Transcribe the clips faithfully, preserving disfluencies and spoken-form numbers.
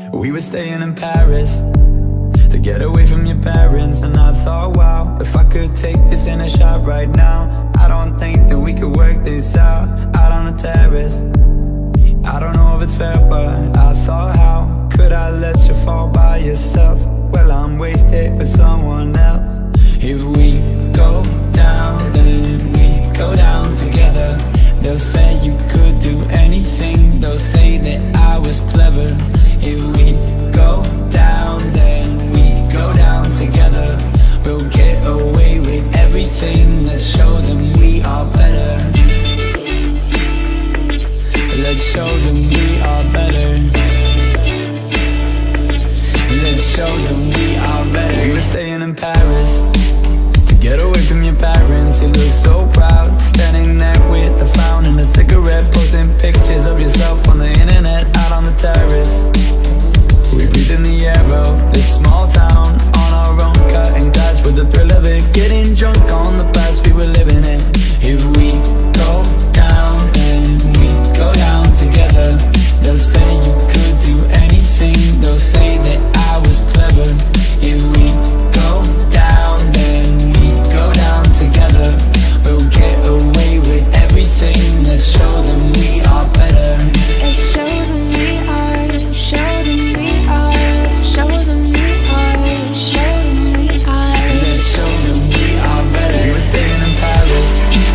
We were staying in Paris to get away from your parents. And I thought, wow, if I could take this in a shot right now, I don't think that we could work this out, out on the terrace. I don't know if it's fair, but I thought, how could I let you fall by yourself? Well, I'm wasted for someone else. If we go down, then we go down together. They'll say you could do anything, they'll say that I was clever. If we go down, then we go down together. We'll get away with everything, let's show them we are better. Let's show them we are better. Let's show them we are better. We were staying in Paris to get away from your parents. You look so proud, standing there with a frown and a cigarette, posting pictures of yourself on the internet, out on the terrace. We breathe in the air of this small town, on our own, cutting glass with the thrill of it, getting drunk on the past we were living in. If we go down, then we go down together. They'll say you could do anything, they'll say that I was clever. If we go down, then we go down together. We'll get away with everything, let's show them we are better. Let's show them we are, show them we are. Let's show them we are, show them we are. Let's show them we are better. We were staying in Paris.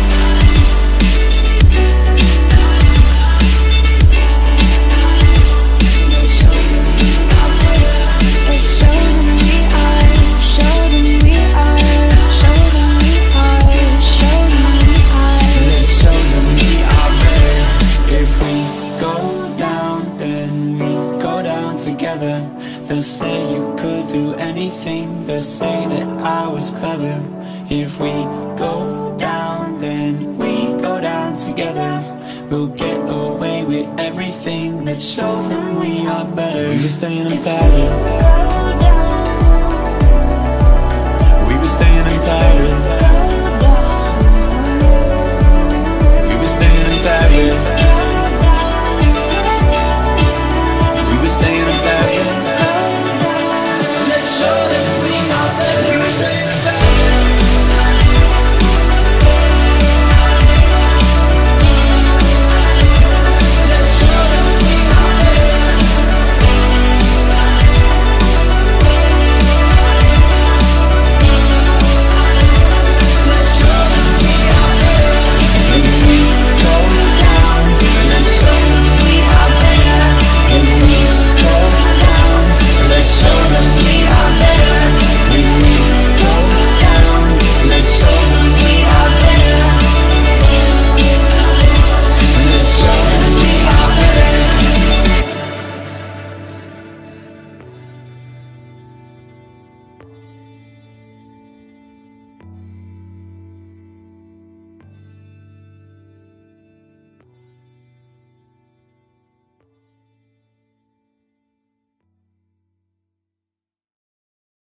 They'll say you could do anything, they'll say that I was clever. If we go down, then we go down together. We'll get away with everything, let's show them we are better. We were staying in Paris. We were staying in Paris.